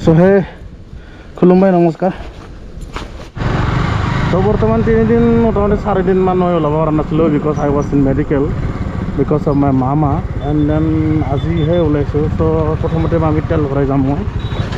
So hey, खुलुमबाय नमस्कार। So बर्तमान 3 दिन मोटामुटी 4 दिन मान मैं ओलाब पारा नासिलो because I was in medical because of my mama and then আজি हे ओलाइसो। So प्रथमते मामी तेल भराय जाम मैं।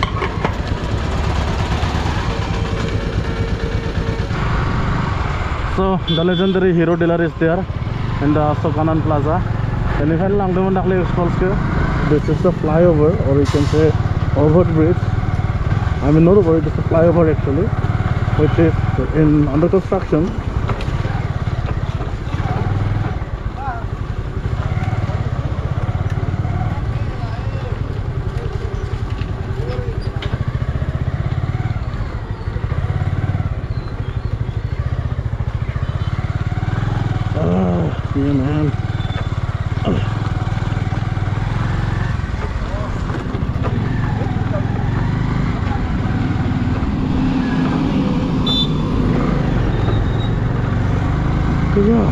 So the legendary Hero dealer is there in the Ashok Anand Plaza. And if I am going to this is the flyover, or you can say overbridge. I mean, not over, it is a flyover actually, which is under construction. Yeah, man. Yeah.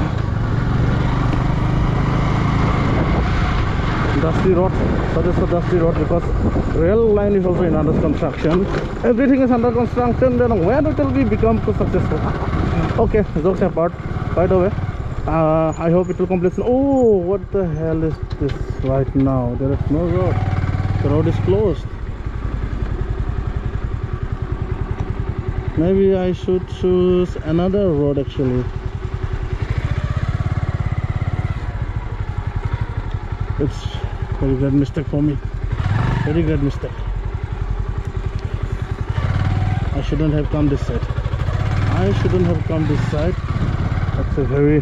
Dusty road. So this is a dusty road because rail line is also in under construction. Everything is under construction. Then when it will be become successful? Okay, jokes apart. By the way, I hope it will complete. Oh, what the hell is this right now? There is no road. The road is closed. Maybe I should choose another road actually. It's very great mistake for me. Very great mistake. I shouldn't have come this side. I shouldn't have come this side. That's a very...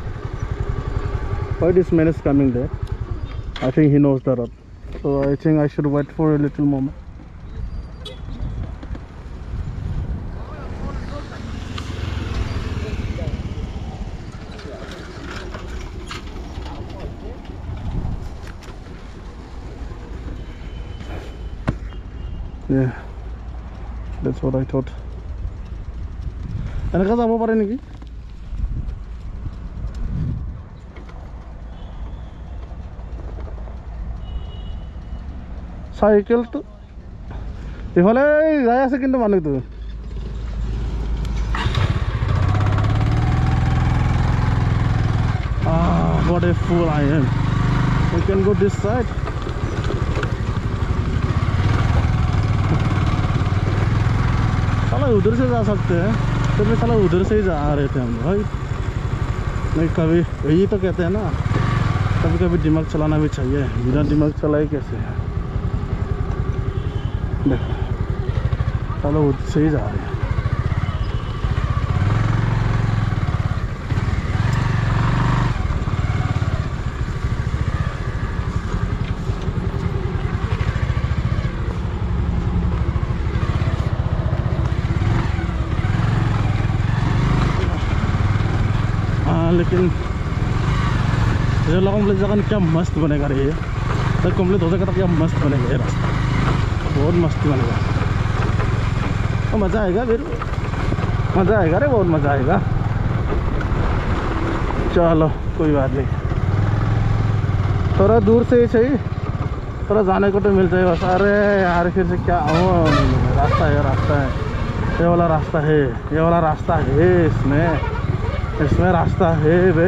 Why this man is coming there? I think he knows the road. So I think I should wait for a little moment. Yeah, that's what I thought. And যাব পাৰে নেকি? Cycle তো এফালে যাই আছে কিন্তু মানুহটো what a fool I am. We can go this side. उधर से जा सकते हैं, तो मैं साला उधर से ही जा रहे थे हम भाई। नहीं कभी यही तो कहते हैं ना, कभी कभी दिमाग चलाना भी चाहिए, बिना दिमाग चलाए कैसे है। देखो साला उधर से ही जा रहे हैं। लेकिन मुझे लगा कम्प्लीट जगह क्या मस्त बनेगा रे, तो कम्प्लीट हो जाएगा तो क्या मस्त बनेगा ये रास्ता, बहुत मस्त बनेगा। तो मज़ा आएगा फिर, मज़ा आएगा रे, बहुत मज़ा आएगा। चलो कोई बात नहीं, थोड़ा दूर से ही सही, थोड़ा जाने को तो मिल जाएगा बस। अरे यार फिर से क्या रास्ता है, रास्ता है, ये वाला रास्ता है, ये वाला रास्ता है, इसमें रास्ता है बे।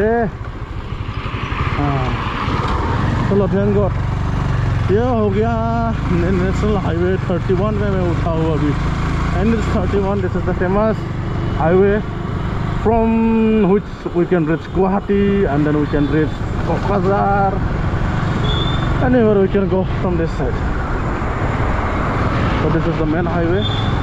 हाँ चलो थैंक गॉड ये हो गया नेशनल हाईवे 31 में मैं उठा हुआ अभी। And it's 31, this is the famous highway from which we can reach Guwahati and then we can reach Kokrajhar, anywhere we can go from this side. So this is the main highway.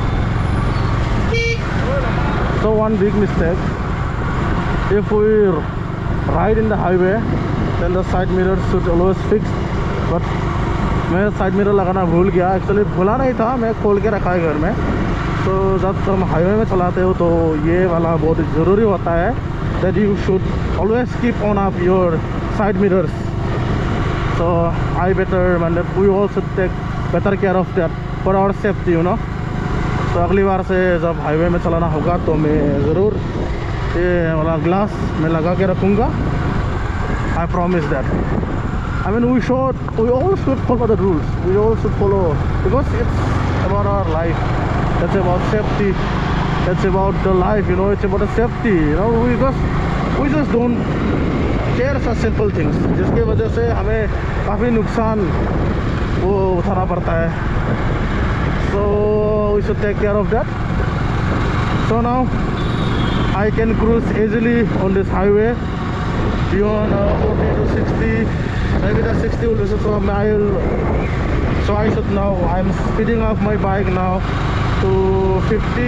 So one big mistake, if we ride in the highway then the side mirror should always fix, but मैं side mirror लगाना भूल गया। Actually भूला नहीं था, मैं खोल के रखा है घर में। तो जब हम हाईवे में चलाते हो तो ये वाला बहुत ज़रूरी होता है, that you should always keep on up your side mirrors. So I better मतलब we all should take better care of that for our safety, you know. तो अगली बार से जब हाईवे में चलाना होगा तो मैं ज़रूर ये वाला ग्लास मैं लगा के रखूँगा। I promise that. I mean, we all should follow the rules. We all should follow, because it's about our life. It's about safety. It's about the life, you know. It's about the safety, you know. We just don't care such simple things. जिसके वजह से हमें काफ़ी नुकसान वो उठाना पड़ता है. So we should take care of that. So now I can cruise easily on this highway beyond 40 to 60. Maybe the 60 will be so so I should now, I'm speeding up my bike now to 50.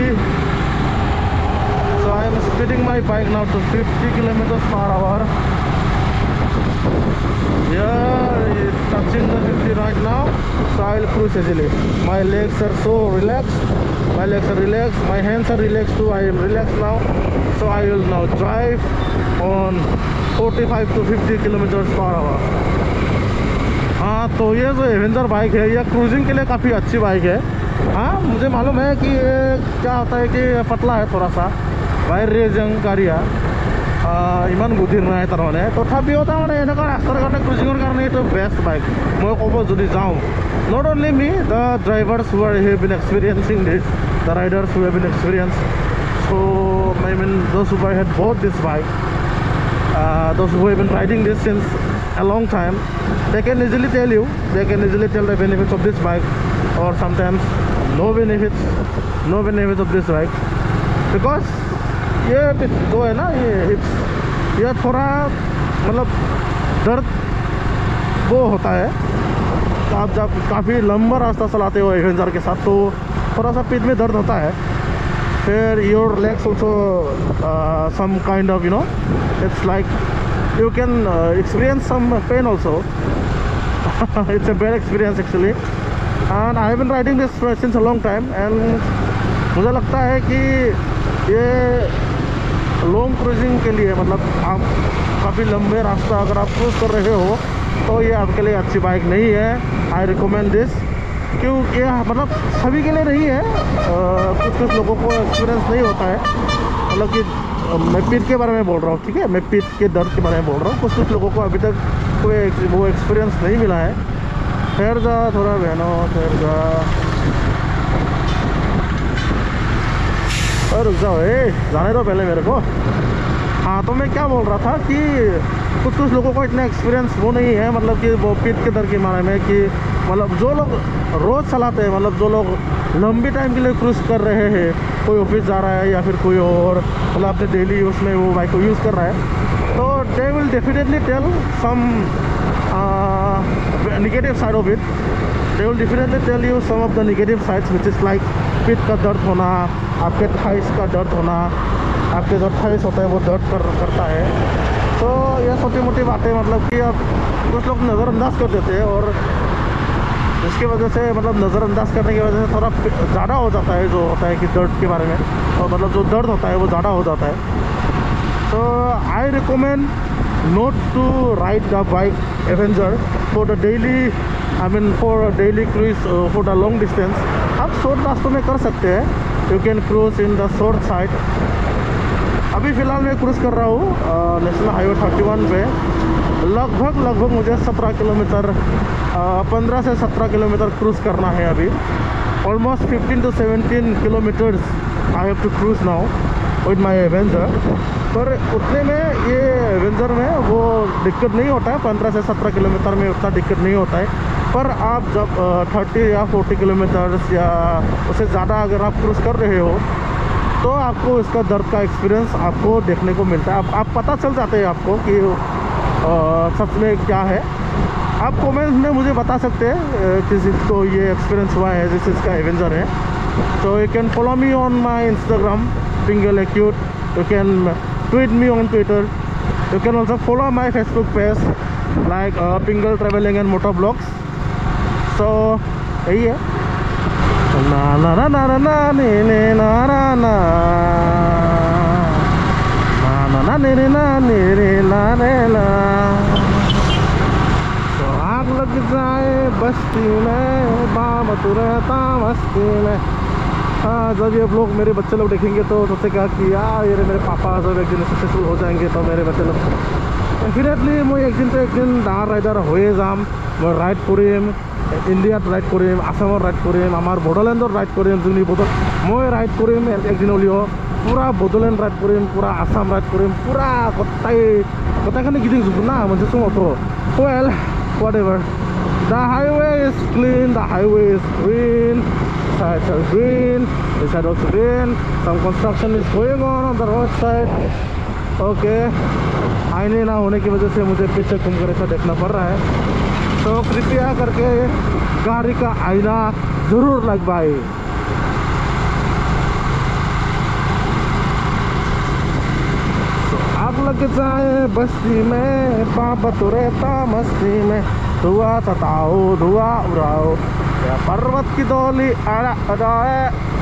So I'm speeding my bike now to 50 kilometers per hour. Yeah, it's touching the 50 right now. So I'll cruise easily. My legs are so relaxed. My legs are relaxed. My hands are relaxed too. I am relaxed now. So I will now drive on 45 to 50 kilometers per hour. हाँ, तो ये जो Avenger bike है, ये cruising के लिए काफ़ी अच्छी बाइक है. हाँ, मुझे मालूम है कि ये क्या होता है कि पतला है थोड़ा सा. बाहर रेजंग कारिया ইমান গতিৰ নাই তাৰমানে. তথাপিও তাৰমানে এনেকুৱা ৰাস্তাৰ কাৰণে ক্ৰুজিঙৰ কাৰণে এইটো বেষ্ট বাইক মই ক'ব যদি যাওঁ. Not only me, the drivers who are have been experiencing this, the riders who have been experience. So I mean those who had bought this bike, those who have been riding this since a long time, they can easily tell you, they can easily tell the benefits of this bike, or sometimes no benefits of this bike. Because ये जो है ना, ये थोड़ा मतलब दर्द वो होता है. आप जब काफ़ी लंबा रास्ता चलाते हो एवेंजर के साथ तो थोड़ा सा पीठ में दर्द होता है. फिर your legs also some kind of, you know, it's like you can experience some pain also. It's a bad experience actually, and I have been riding this since a long time, and मुझे लगता है कि ये long cruising के लिए, मतलब आप काफ़ी लंबे रास्ता अगर आप क्रूज कर रहे हो तो ये आपके लिए अच्छी बाइक नहीं है. I recommend this. क्यों? ये मतलब सभी के लिए नहीं है. कुछ लोगों को एक्सपीरियंस नहीं होता है. मतलब कि मैं पीठ के बारे में बोल रहा हूँ, ठीक है, मैं पीठ के दर्द के बारे में बोल रहा हूँ. कुछ लोगों को अभी तक कोई वो एक्सपीरियंस नहीं मिला है. ठहर जा थोड़ा बहनों, ठहर जा. और रुक जाओ, जाने दो पहले मेरे को. हाँ, तो मैं क्या बोल रहा था कि कुछ लोगों को इतना एक्सपीरियंस वो नहीं है, मतलब कि वो पीठ के दर्द के बारे में, कि मतलब जो लोग रोज़ चलाते हैं, मतलब जो लोग लंबी टाइम के लिए क्रूज कर रहे हैं, कोई ऑफिस जा रहा है या फिर कोई और मतलब अपने डेली यूज़ में वो बाइक को यूज़ कर रहा है, तो they will definitely tell some negative side of it. They will definitely tell you some of the negative sides, which is like पीठ का दर्द होना, आपके थाइस का दर्द होना, आपके जो थाइस होता है वो दर्द करता है. तो ये छोटी मोटी बातें मतलब कि अब कुछ लोग नज़रअंदाज कर देते हैं, और इसकी वजह से मतलब नज़रअंदाज करने की वजह से थोड़ा ज़्यादा हो जाता है जो होता है कि दर्द के बारे में, और मतलब जो दर्द होता है वो ज़्यादा हो जाता है. तो I recommend not to ride the bike Avenger for the daily, I mean for daily cruise, for the long distance. आप शॉर्ट रास्तों में कर सकते हैं. You can cruise in the short side. अभी फ़िलहाल मैं क्रूज़ कर रहा हूँ नेशनल हाईवे 31 पे. लगभग मुझे 17 किलोमीटर, 15 से 17 किलोमीटर क्रूज़ करना है अभी. Almost 15 to 17 kilometres I have to cruise now with my Avenger. पर उतने में ये एवेंजर में वो दिक्कत नहीं होता है. 15 से 17 किलोमीटर में उतना दिक्कत नहीं होता है. पर आप जब 30 या 40 किलोमीटर्स या उससे ज़्यादा अगर आप क्रूज़ कर रहे हो तो आपको इसका दर्द का एक्सपीरियंस आपको देखने को मिलता है. आप पता चल जाते हैं आपको कि सच में क्या है. आप कमेंट में मुझे बता सकते हैं किसी को ये एक्सपीरियंस हुआ है जिस इसका एवेंजर है. तो you can follow me on my Instagram Pingal acute. You can tweet me on Twitter. You can also follow my Facebook page like Pingal travelling and motor blogs. So यही है. ना ना ना ना ना ना ने ने ना ना ना ना ना ने ने ना ने रे ना ने ना. तो आग लग जाए बस्ती में, बाम तू रहता मस्ती में. हाँ, जब ये ब्लॉग मेरे बच्चे लोग देखेंगे तो सोचते क्या कि यार ये मेरे पापा जब एक दिन सक्सेसफुल हो जाएंगे तो मेरे बच्चे लोग डेफिनेटली मैं एक दिन डाঙर राइडार हो जाम मैं राइड करिम इंडियात राइड करिम आसामत राइड करिम आमार बडोलेण्डत राइड करिम जोंनि मैं राइड करिम एक दिन हलिओ पूरा बडोलेण्ड राइड करिम पूरा आसाम राइड करिम पूरा गतायखौनो गिदिंजोबगोन ना मोनसे समावथ' well whatever the highway is clean the highway is green sides are green this side also green some construction is going on the road side okay आईने ना होने की वजह से मुझे पीछे घूम कर ऐसा देखना पड़ रहा है तो कृपया करके गाड़ी का आईना जरूर लगवाए आग लग जाए बस्ती में बाबा तो रहता मस्ती में धुआं सताओ धुआं उड़ाओ या पर्वत की डोली आड़ा अड़ाए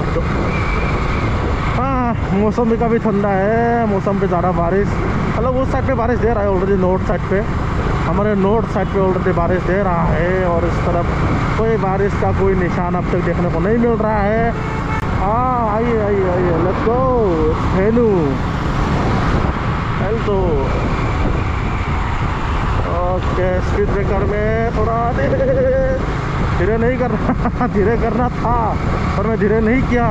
हाँ मौसम भी काफ़ी ठंडा है मौसम पे ज़्यादा बारिश मतलब उस साइड पे बारिश दे रहा है ऑलरेडी नॉर्थ साइड पे हमारे नॉर्थ साइड पे ऑलरेडी बारिश दे रहा है और इस तरफ कोई बारिश का कोई निशान अब तक देखने को नहीं मिल रहा है हाँ आइए आइए आइए लेट्स गो हेलू हेल्थो ओके स्पीड ब्रेकर में थोड़ा धीरे नहीं करना धीरे करना था पर मैं धीरे नहीं किया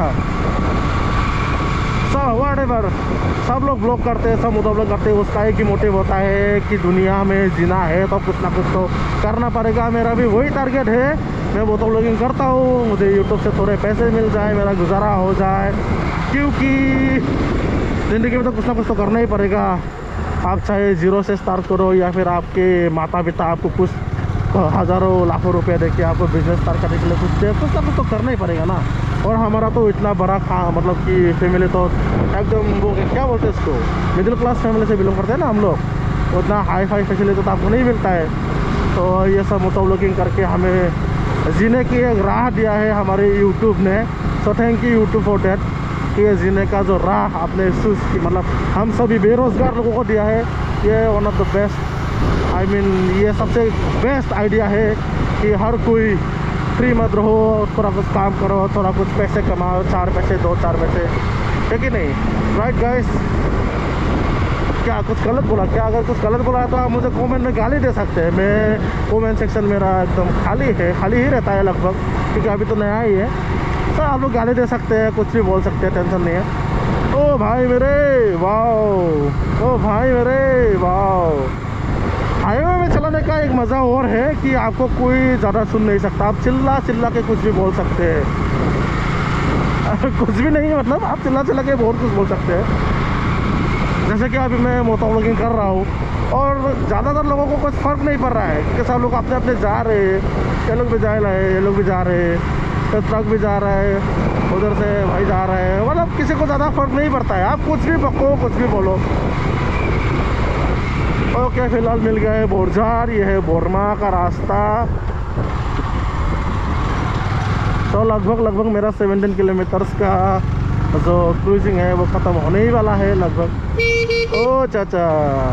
व्हाटएवर सब लोग ब्लॉग करते हैं सब मुद्दा ब्लॉग करते हैं उसका एक ही मोटिव होता है कि दुनिया में जीना है तो कुछ ना कुछ तो करना पड़ेगा मेरा भी वही टारगेट है मैं मोटो ब्लॉगिंग करता हूँ मुझे यूट्यूब से थोड़े पैसे मिल जाए मेरा गुजारा हो जाए क्योंकि ज़िंदगी में तो कुछ ना कुछ तो करना ही पड़ेगा आप चाहे जीरो से स्टार्ट करो या फिर आपके माता पिता आपको कुछ हज़ारों लाखों रुपए देके आपको बिजनेस स्टार्ट करने के लिए कुछ ना कुछ तो करना ही पड़ेगा ना और हमारा तो इतना बड़ा मतलब कि फैमिली तो एकदम वो क्या बोलते हैं इसको मिडिल क्लास फैमिली से बिलोंग करते हैं ना हम लोग उतना हाई फाई फैसिलिटी तो आपको नहीं मिलता है तो ये सब मोटो ब्लॉगिंग करके हमें जीने की एक राह दिया है हमारे यूट्यूब ने so thank you YouTube for that कि ये जीने का जो राह आपने मतलब हम सभी बेरोज़गार लोगों को दिया है ये one of the best I mean ये सबसे बेस्ट आइडिया है कि हर कोई फ्री मत रहो थोड़ा कुछ काम करो थोड़ा कुछ पैसे कमाओ 4 पैसे 2-4 पैसे है कि नहीं राइट गाइस क्या कुछ गलत बोला क्या अगर कुछ गलत बोला तो आप मुझे कमेंट में गाली दे सकते हैं मैं कमेंट सेक्शन मेरा एकदम खाली ही रहता है लगभग क्योंकि अभी तो नया ही है सर आप लोग गाली दे सकते हैं कुछ भी बोल सकते हैं टेंशन नहीं है ओ भाई मेरे वाओ ओ भाई मेरे वाओ हाईवे में चलाने का एक मज़ा और है कि आपको कोई ज़्यादा सुन नहीं सकता आप चिल्ला के कुछ भी बोल सकते हैं कुछ भी नहीं मतलब आप चिल्ला के बहुत कुछ बोल सकते हैं जैसे कि अभी मैं मोटो ब्लॉगिंग कर रहा हूँ और ज़्यादातर लोगों को कुछ फ़र्क नहीं पड़ रहा है क्योंकि सब लोग अपने अपने जा रहे हैं ये लोग भी जा रहे हैं ये लोग भी जा रहे हैं ट्रक भी जा रहा है उधर से भाई जा रहा है मतलब किसी को ज़्यादा फ़र्क नहीं पड़ता है आप कुछ भी बको कुछ भी बोलो ओके फिलहाल मिल गया है बोरझार ये है बोरमा का रास्ता तो लगभग मेरा 17 किलोमीटर्स का जो क्रूजिंग है वो ख़त्म होने ही वाला है लगभग ओ चाचा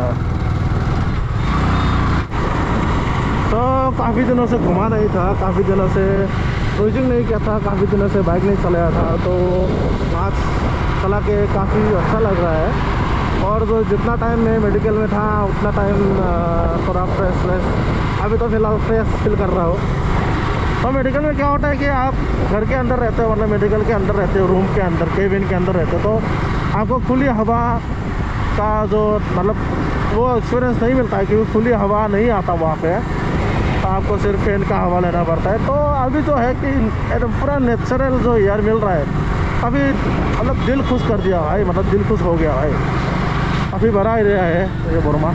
तो काफ़ी दिनों से घुमा नहीं था काफ़ी दिनों से क्रूजिंग नहीं किया था काफ़ी दिनों से बाइक नहीं चलाया था तो आज चला के काफ़ी अच्छा लग रहा है और जो जितना टाइम मैं मेडिकल में था उतना टाइम थोड़ा फ्रेश अभी तो फिलहाल फ्रेश फील कर रहा हूँ तो मेडिकल में क्या होता है कि आप घर के अंदर रहते हो मतलब मेडिकल के अंदर रहते हो रूम के अंदर केबिन के अंदर रहते हो तो आपको खुली हवा का जो मतलब वो एक्सपीरियंस नहीं मिलता है क्योंकि खुली हवा नहीं आता वहाँ पे तो आपको सिर्फ फैन का हवा लेना पड़ता है तो अभी जो है कि एकदम पूरा नेचुरल जो एयर मिल रहा है अभी मतलब दिल खुश कर दिया भाई मतलब दिल खुश हो गया भाई अभी बड़ा एरिया है ये बोरमा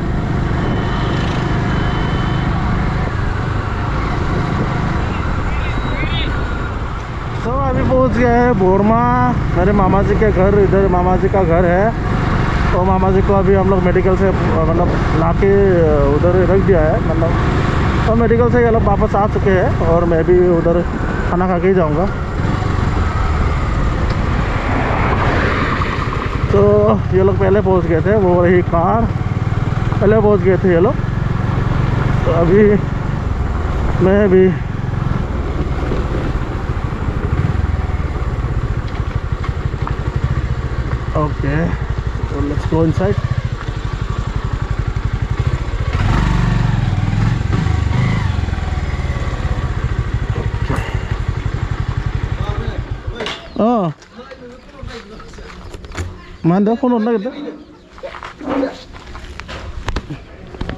तो अभी पहुंच गया है बोरमा मेरे मामा जी के घर इधर मामा जी का घर है तो मामा जी को अभी हम लोग मेडिकल से मतलब ला के उधर रख दिया है मतलब तो मेडिकल से ये लोग वापस आ चुके हैं और मैं भी उधर खाना खा के ही जाऊँगा तो ये लोग पहले पहुंच गए थे वो रही कार पहले पहुंच गए थे ये लोग तो अभी मैं भी okay so let's go inside Mana phone on gitu?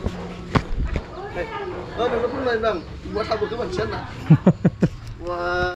Bang, buat aku tuh